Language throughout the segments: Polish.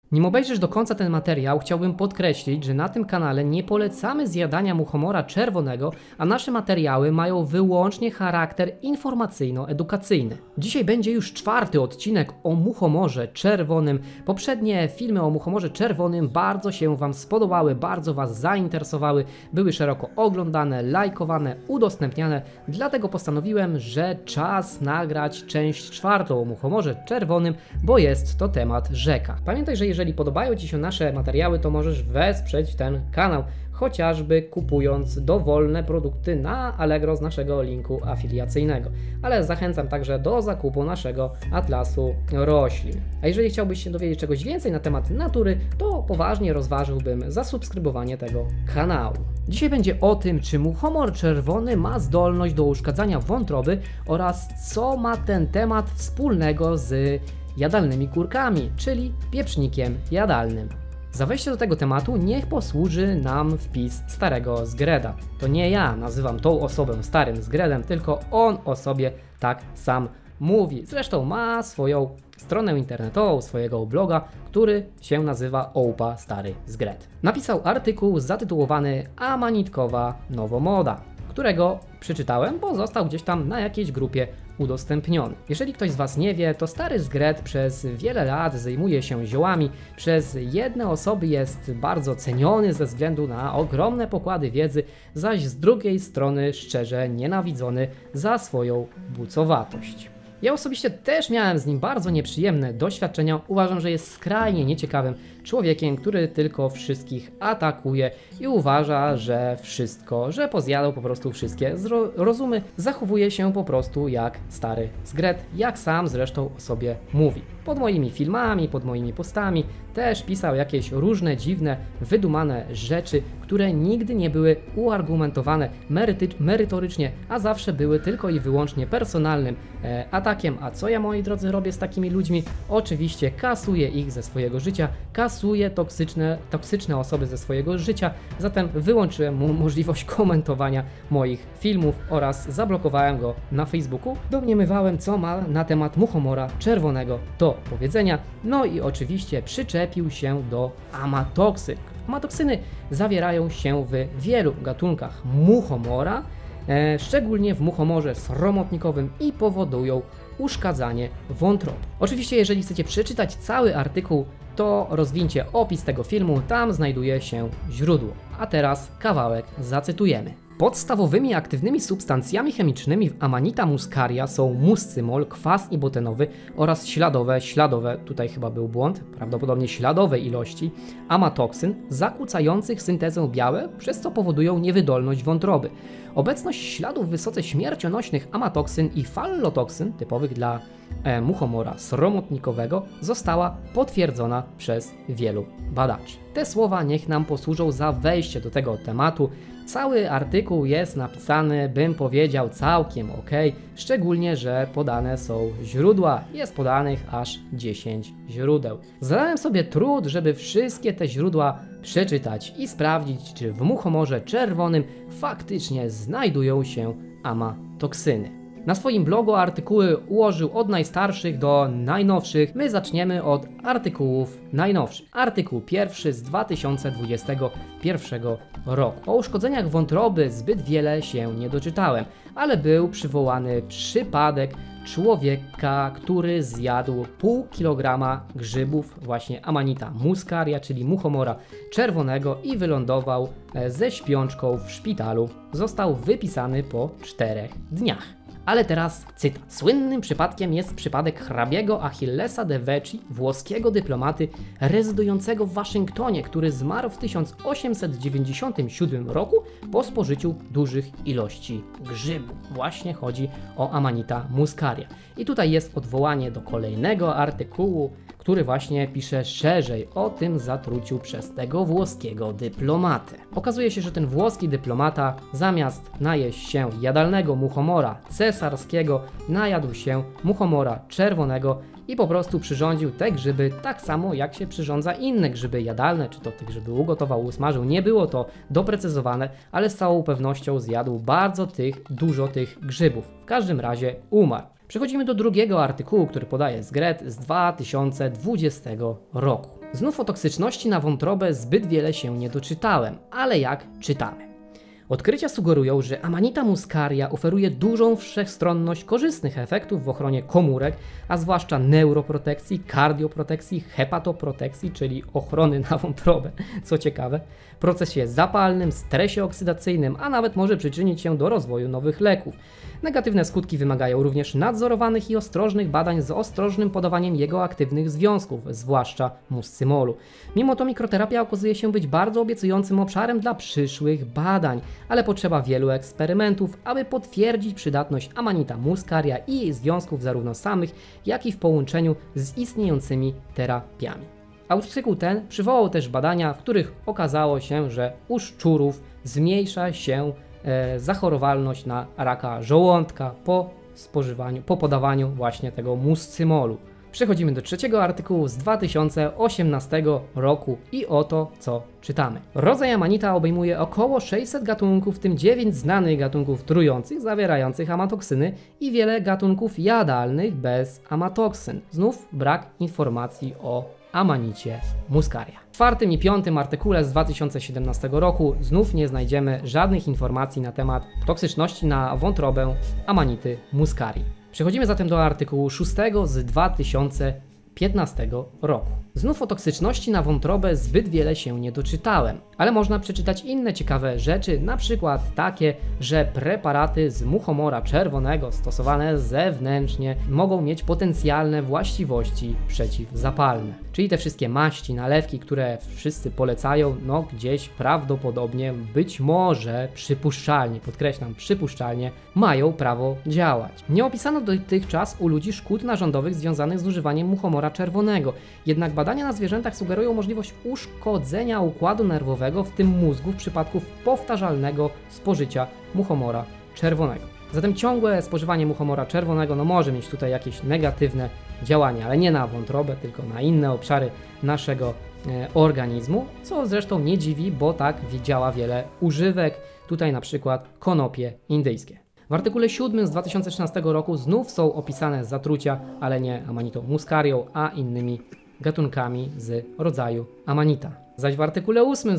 Nim obejrzysz do końca ten materiał, chciałbym podkreślić, że na tym kanale nie polecamy zjadania muchomora czerwonego, a nasze materiały mają wyłącznie charakter informacyjno-edukacyjny. Dzisiaj będzie już 4. odcinek o muchomorze czerwonym. Poprzednie filmy o muchomorze czerwonym bardzo się Wam spodobały, bardzo Was zainteresowały, były szeroko oglądane, lajkowane, udostępniane, dlatego postanowiłem, że czas nagrać część 4. o muchomorze czerwonym, bo jest to temat rzeka. Pamiętaj, że jeżeli podobają Ci się nasze materiały, to możesz wesprzeć ten kanał, chociażby kupując dowolne produkty na Allegro z naszego linku afiliacyjnego. Ale zachęcam także do zakupu naszego atlasu roślin. A jeżeli chciałbyś się dowiedzieć czegoś więcej na temat natury, to poważnie rozważyłbym zasubskrybowanie tego kanału. Dzisiaj będzie o tym, czy muchomor czerwony ma zdolność do uszkadzania wątroby oraz co ma ten temat wspólnego z jadalnymi kurkami, czyli pieprznikiem jadalnym. Za wejście do tego tematu niech posłuży nam wpis starego Zgreda. To nie ja nazywam tą osobę starym Zgredem, tylko on o sobie tak sam mówi. Zresztą ma swoją stronę internetową, swojego bloga, który się nazywa Oupa Stary Zgred. Napisał artykuł zatytułowany Amanitkowa nowomoda, którego przeczytałem, bo został gdzieś tam na jakiejś grupie udostępniony. Jeżeli ktoś z Was nie wie, to stary Zgred przez wiele lat zajmuje się ziołami, przez jedne osoby jest bardzo ceniony ze względu na ogromne pokłady wiedzy, zaś z drugiej strony szczerze nienawidzony za swoją bucowatość. Ja osobiście też miałem z nim bardzo nieprzyjemne doświadczenia. Uważam, że jest skrajnie nieciekawym człowiekiem, który tylko wszystkich atakuje i uważa, że wszystko, że pozjadał po prostu wszystkie rozumy, zachowuje się po prostu jak stary Zgred, jak sam zresztą o sobie mówi. Pod moimi filmami, pod moimi postami też pisał jakieś różne dziwne, wydumane rzeczy, które nigdy nie były uargumentowane merytorycznie, a zawsze były tylko i wyłącznie personalnym atakiem. A co ja, moi drodzy, robię z takimi ludźmi? Oczywiście kasuję ich ze swojego życia, kasuję toksyczne osoby ze swojego życia, zatem wyłączyłem mu możliwość komentowania moich filmów oraz zablokowałem go na Facebooku. Domniemywałem, co ma na temat muchomora czerwonego do powiedzenia, no i oczywiście przyczepił się do amatoksyn. Amatoksyny zawierają się w wielu gatunkach muchomora, szczególnie w muchomorze sromotnikowym i powodują uszkadzanie wątroby. Oczywiście, jeżeli chcecie przeczytać cały artykuł, to rozwincie opis tego filmu, tam znajduje się źródło. A teraz kawałek zacytujemy. Podstawowymi aktywnymi substancjami chemicznymi w Amanita muscaria są muscymol, kwas ibutenowy oraz śladowe, tutaj chyba był błąd, prawdopodobnie śladowe ilości amatoksyn zakłócających syntezę białek, przez co powodują niewydolność wątroby. Obecność śladów wysoce śmiercionośnych amatoksyn i fallotoksyn, typowych dla muchomora sromotnikowego, została potwierdzona przez wielu badaczy. Te słowa niech nam posłużą za wejście do tego tematu. Cały artykuł jest napisany, bym powiedział, całkiem ok, szczególnie, że podane są źródła. Jest podanych aż 10 źródeł. Zadałem sobie trud, żeby wszystkie te źródła przeczytać i sprawdzić, czy w muchomorze czerwonym faktycznie znajdują się amatoksyny. Na swoim blogu artykuły ułożył od najstarszych do najnowszych. My zaczniemy od artykułów najnowszych. Artykuł pierwszy z 2021 roku. O uszkodzeniach wątroby zbyt wiele się nie doczytałem, ale był przywołany przypadek człowieka, który zjadł pół kilograma grzybów właśnie Amanita muscaria, czyli muchomora czerwonego i wylądował ze śpiączką w szpitalu. Został wypisany po 4 dniach. Ale teraz cytat. Słynnym przypadkiem jest przypadek hrabiego Achillesa de Vecchi, włoskiego dyplomaty rezydującego w Waszyngtonie, który zmarł w 1897 roku po spożyciu dużych ilości grzybów. Właśnie chodzi o Amanita muscaria. I tutaj jest odwołanie do kolejnego artykułu, który właśnie pisze szerzej o tym zatruciu przez tego włoskiego dyplomatę. Okazuje się, że ten włoski dyplomata zamiast najeść się jadalnego muchomora cesarskiego, najadł się muchomora czerwonego i po prostu przyrządził te grzyby tak samo, jak się przyrządza inne grzyby jadalne, czy to te grzyby ugotował, usmażył. Nie było to doprecyzowane, ale z całą pewnością zjadł bardzo dużo tych grzybów. W każdym razie umarł. Przechodzimy do drugiego artykułu, który podaje Zgred z 2020 roku. Znów o toksyczności na wątrobę zbyt wiele się nie doczytałem, ale jak czytamy. Odkrycia sugerują, że Amanita muscaria oferuje dużą wszechstronność korzystnych efektów w ochronie komórek, a zwłaszcza neuroprotekcji, kardioprotekcji, hepatoprotekcji, czyli ochrony na wątrobę, co ciekawe, procesie zapalnym, stresie oksydacyjnym, a nawet może przyczynić się do rozwoju nowych leków. Negatywne skutki wymagają również nadzorowanych i ostrożnych badań z ostrożnym podawaniem jego aktywnych związków, zwłaszcza muscymolu. Mimo to mikroterapia okazuje się być bardzo obiecującym obszarem dla przyszłych badań, ale potrzeba wielu eksperymentów, aby potwierdzić przydatność Amanita muscaria i jej związków zarówno samych, jak i w połączeniu z istniejącymi terapiami. Artykuł ten przywołał też badania, w których okazało się, że u szczurów zmniejsza się zachorowalność na raka żołądka po podawaniu właśnie tego muscymolu. Przechodzimy do trzeciego artykułu z 2018 roku i oto co czytamy. Rodzaj Amanita obejmuje około 600 gatunków, w tym 9 znanych gatunków trujących zawierających amatoksyny i wiele gatunków jadalnych bez amatoksyn. Znów brak informacji o Amanicie muscaria. W czwartym i piątym artykule z 2017 roku znów nie znajdziemy żadnych informacji na temat toksyczności na wątrobę Amanity muscarii. Przechodzimy zatem do artykułu 6 z 2015 roku. Znów o toksyczności na wątrobę zbyt wiele się nie doczytałem, ale można przeczytać inne ciekawe rzeczy, na przykład takie, że preparaty z muchomora czerwonego stosowane zewnętrznie mogą mieć potencjalne właściwości przeciwzapalne. Czyli te wszystkie maści, nalewki, które wszyscy polecają, no gdzieś prawdopodobnie, być może, przypuszczalnie, podkreślam, przypuszczalnie, mają prawo działać. Nie opisano dotychczas u ludzi szkód narządowych związanych z używaniem muchomora czerwonego, jednak badania na zwierzętach sugerują możliwość uszkodzenia układu nerwowego, w tym mózgu, w przypadku powtarzalnego spożycia muchomora czerwonego. Zatem ciągłe spożywanie muchomora czerwonego może mieć tutaj jakieś negatywne działania, ale nie na wątrobę, tylko na inne obszary naszego organizmu, co zresztą nie dziwi, bo tak działa wiele używek, tutaj na przykład konopie indyjskie. W artykule 7 z 2013 roku znów są opisane zatrucia, ale nie Amanitą muscarią, a innymi gatunkami z rodzaju Amanita. Zaś w artykule 8 z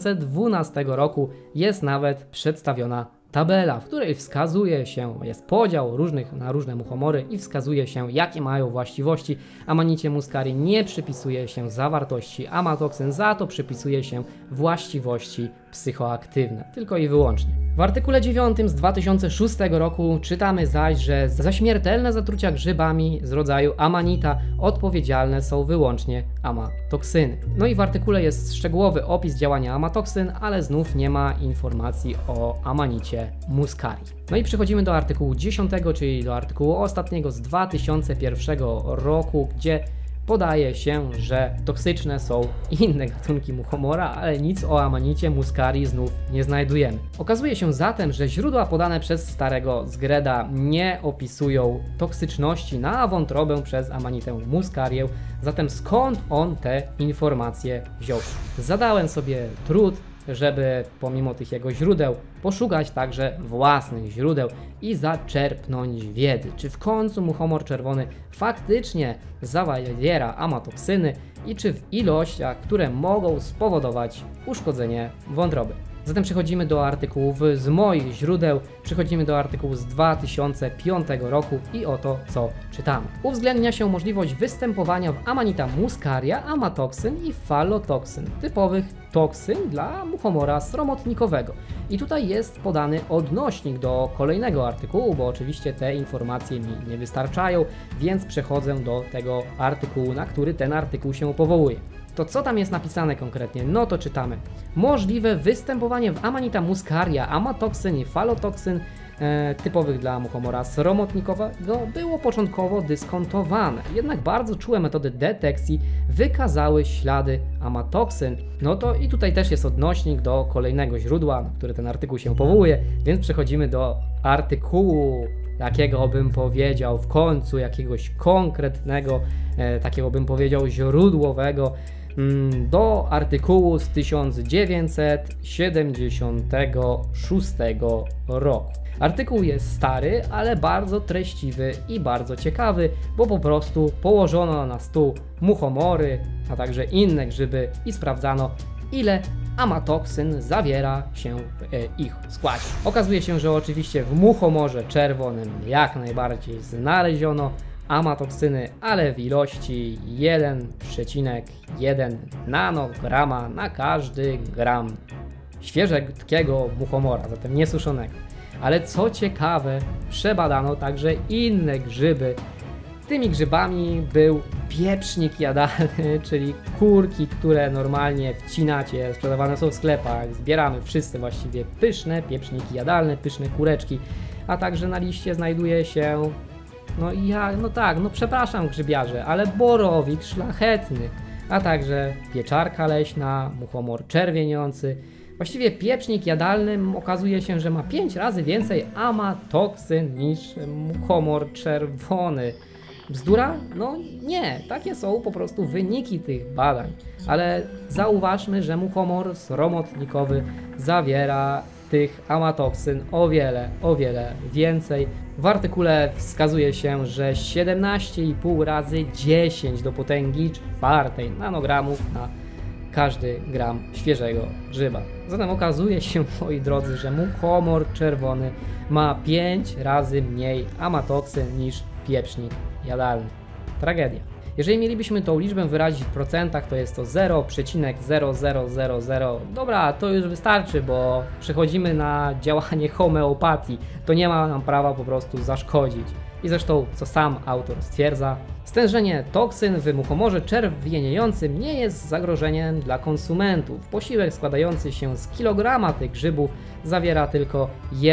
2012 roku jest nawet przedstawiona tabela, w której wskazuje się, jest podział na różne muchomory i wskazuje się, jakie mają właściwości. Amanicie muscarii nie przypisuje się zawartości amatoksyn, za to przypisuje się właściwości psychoaktywne, tylko i wyłącznie. W artykule 9 z 2006 roku czytamy zaś, że za śmiertelne zatrucia grzybami z rodzaju Amanita odpowiedzialne są wyłącznie amatoksyny. No i w artykule jest szczegółowy opis działania amatoksyn, ale znów nie ma informacji o Amanicie muscarii. No i przechodzimy do artykułu 10, czyli do artykułu ostatniego z 2001 roku, gdzie podaje się, że toksyczne są inne gatunki muchomora, ale nic o Amanicie muscarii znów nie znajdujemy. Okazuje się zatem, że źródła podane przez starego Zgreda nie opisują toksyczności na wątrobę przez Amanitę muscarię, zatem skąd on te informacje wziął? Zadałem sobie trud, żeby pomimo tych jego źródeł poszukać także własnych źródeł i zaczerpnąć wiedzy, czy w końcu muchomor czerwony faktycznie zawiera amatoksyny i czy w ilościach, które mogą spowodować uszkodzenie wątroby. Zatem przechodzimy do artykułów z moich źródeł, przechodzimy do artykułu z 2005 roku i oto co czytamy. Uwzględnia się możliwość występowania w Amanita muscaria amatoksyn i fallotoksyn, typowych toksyn dla muchomora sromotnikowego. I tutaj jest podany odnośnik do kolejnego artykułu, bo oczywiście te informacje mi nie wystarczają, więc przechodzę do tego artykułu, na który ten artykuł się powołuje. To co tam jest napisane konkretnie? No to czytamy. Możliwe występowanie w Amanita muscaria amatoksyn i fallotoksyn typowych dla muchomora sromotnikowego było początkowo dyskontowane. Jednak bardzo czułe metody detekcji wykazały ślady amatoksyn. No to i tutaj też jest odnośnik do kolejnego źródła, na które ten artykuł się powołuje, więc przechodzimy do artykułu, jakiego bym powiedział w końcu, jakiegoś konkretnego, takiego bym powiedział źródłowego. do artykułu z 1976 roku. Artykuł jest stary, ale bardzo treściwy i bardzo ciekawy, bo po prostu położono na stół muchomory, a także inne grzyby i sprawdzano, ile amatoksyn zawiera się w ich składzie. Okazuje się, że oczywiście w muchomorze czerwonym jak najbardziej znaleziono amatoksyny, ale w ilości 1,1 nanograma na każdy gram świeżego muchomora, zatem niesuszonego. Ale co ciekawe, przebadano także inne grzyby. Tymi grzybami był pieprznik jadalny, czyli kurki, które normalnie wcinacie, sprzedawane są w sklepach, zbieramy wszyscy właściwie pyszne pieprzniki jadalne, pyszne kureczki, a także na liście znajduje się, przepraszam grzybiarze, ale borowik szlachetny, a także pieczarka leśna, muchomor czerwieniący. Właściwie pieprznik jadalny okazuje się, że ma 5 razy więcej amatoksyn niż muchomor czerwony. Bzdura? No nie, takie są po prostu wyniki tych badań. Ale zauważmy, że muchomor sromotnikowy zawiera tych amatoksyn o wiele więcej. W artykule wskazuje się, że 17,5 razy 10 do potęgi 4 nanogramów na każdy gram świeżego grzyba. Zatem okazuje się, moi drodzy, że muchomor czerwony ma 5 razy mniej amatoksyn niż pieprznik jadalny. Tragedia. Jeżeli mielibyśmy tą liczbę wyrazić w procentach, to jest to 0,0000. Dobra, to już wystarczy, bo przechodzimy na działanie homeopatii. To nie ma nam prawa po prostu zaszkodzić. I zresztą, co sam autor stwierdza, stężenie toksyn w muchomorze czerwieniejącym nie jest zagrożeniem dla konsumentów. Posiłek składający się z kilograma tych grzybów zawiera tylko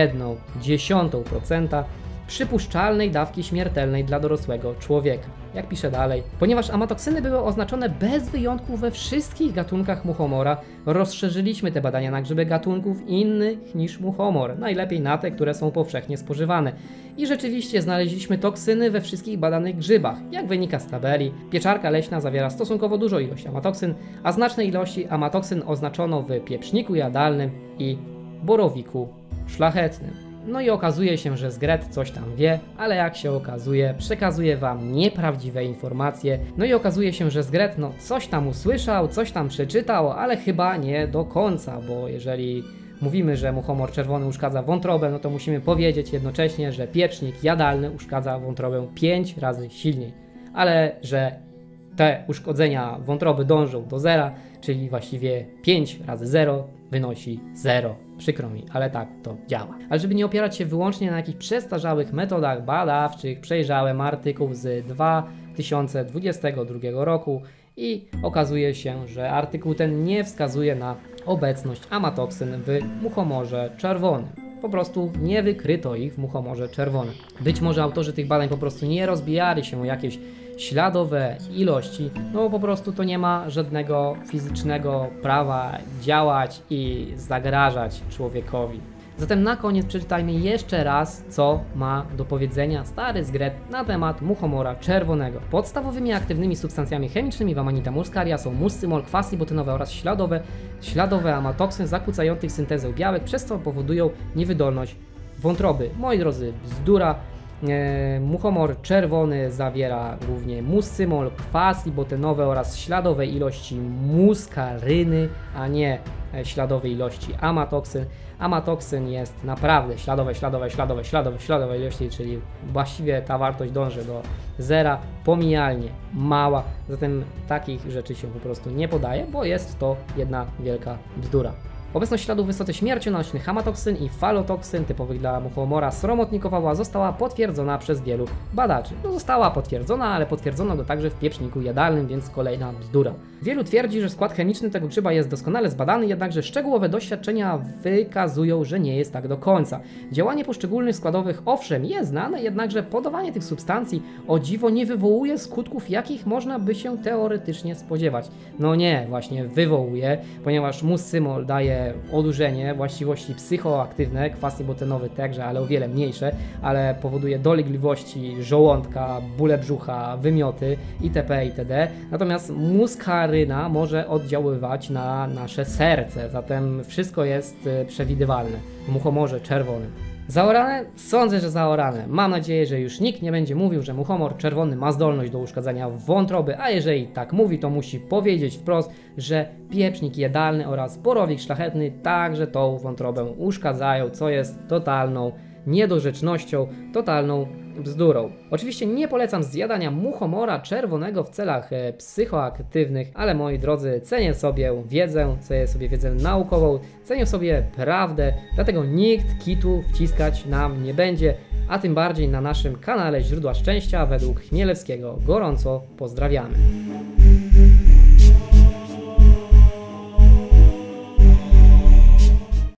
0,1% przypuszczalnej dawki śmiertelnej dla dorosłego człowieka. Jak pisze dalej, ponieważ amatoksyny były oznaczone bez wyjątku we wszystkich gatunkach muchomora, rozszerzyliśmy te badania na grzyby gatunków innych niż muchomor, najlepiej na te, które są powszechnie spożywane. I rzeczywiście znaleźliśmy toksyny we wszystkich badanych grzybach. Jak wynika z tabeli, pieczarka leśna zawiera stosunkowo dużą ilość amatoksyn, a znaczne ilości amatoksyn oznaczono w pieprzniku jadalnym i borowiku szlachetnym. No i okazuje się, że Zgret coś tam wie, ale jak się okazuje, przekazuje wam nieprawdziwe informacje. No i okazuje się, że Zgret coś tam usłyszał, coś tam przeczytał, ale chyba nie do końca, bo jeżeli mówimy, że muchomor czerwony uszkadza wątrobę, no to musimy powiedzieć jednocześnie, że pieprznik jadalny uszkadza wątrobę 5 razy silniej. Ale że te uszkodzenia wątroby dążą do zera, czyli właściwie 5 razy 0 wynosi 0. Przykro mi, ale tak to działa. Ale żeby nie opierać się wyłącznie na jakichś przestarzałych metodach badawczych, przejrzałem artykuł z 2022 roku i okazuje się, że artykuł ten nie wskazuje na obecność amatoksyn w muchomorze czerwonym. Po prostu nie wykryto ich w muchomorze czerwonym. Być może autorzy tych badań po prostu nie rozbijali się o jakieś śladowe ilości, no bo po prostu to nie ma żadnego fizycznego prawa działać i zagrażać człowiekowi. Zatem na koniec przeczytajmy jeszcze raz, co ma do powiedzenia stary Zgret na temat muchomora czerwonego. Podstawowymi aktywnymi substancjami chemicznymi w Amanita muscaria są muscymol, kwasy butynowe oraz śladowe amatoksyn zakłócających syntezę białek, przez co powodują niewydolność wątroby. Moi drodzy, bzdura. Muchomor czerwony zawiera głównie muscymol, kwasy butynowe oraz śladowe ilości muskaryny, a nie śladowej ilości amatoksyn. Amatoksyn jest naprawdę śladowe ilości, czyli właściwie ta wartość dąży do zera, pomijalnie mała, zatem takich rzeczy się po prostu nie podaje, bo jest to jedna wielka bzdura. Obecność śladów wysoce śmiercionośnych amatoksyn i falotoksyn typowych dla muchomora sromotnikowa została potwierdzona przez wielu badaczy. No została potwierdzona, ale potwierdzono go także w pieprzniku jadalnym, więc kolejna bzdura. Wielu twierdzi, że skład chemiczny tego grzyba jest doskonale zbadany, jednakże szczegółowe doświadczenia wykazują, że nie jest tak do końca. Działanie poszczególnych składowych owszem jest znane, jednakże podawanie tych substancji o dziwo nie wywołuje skutków, jakich można by się teoretycznie spodziewać. No nie, właśnie wywołuje, ponieważ muscymol daje takie odurzenie, właściwości psychoaktywne, kwas nibotenowy także, ale o wiele mniejsze, ale powoduje dolegliwości żołądka, bóle brzucha, wymioty itp. itd. Natomiast muskaryna może oddziaływać na nasze serce, zatem wszystko jest przewidywalne w muchomorze czerwonym. Zaorane? Sądzę, że zaorane. Mam nadzieję, że już nikt nie będzie mówił, że muchomor czerwony ma zdolność do uszkadzania wątroby, a jeżeli tak mówi, to musi powiedzieć wprost, że pieprznik jadalny oraz borowik szlachetny także tą wątrobę uszkadzają, co jest totalną niedorzecznością, totalną bzdurą. Oczywiście nie polecam zjadania muchomora czerwonego w celach psychoaktywnych, ale moi drodzy, cenię sobie wiedzę naukową, cenię sobie prawdę, dlatego nikt kitu wciskać nam nie będzie, a tym bardziej na naszym kanale Źródła Szczęścia według Chmielewskiego. Gorąco pozdrawiamy.